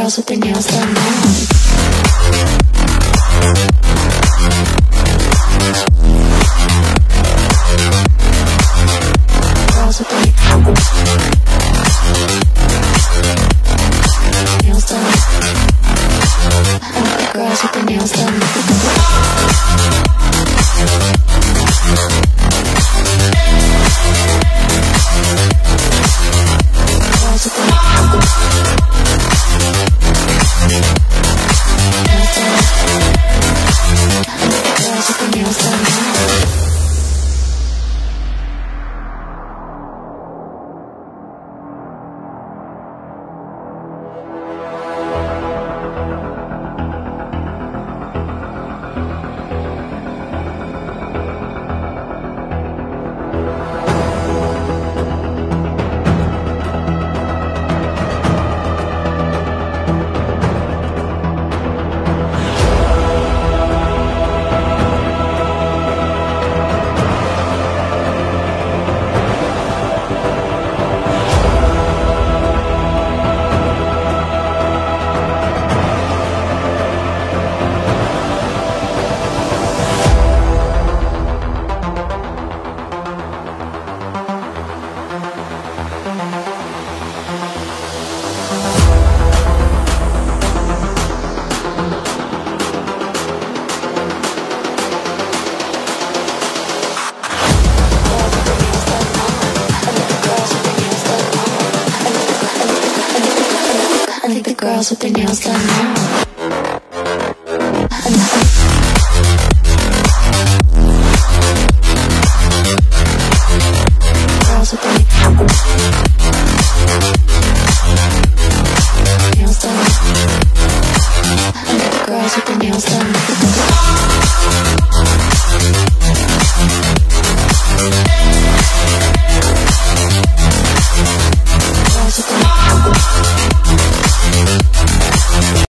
girls with their nails done now. Girls with their nails done. I like the girls with their nails done. Girls with their nails done now. I think the girls with their nails done now.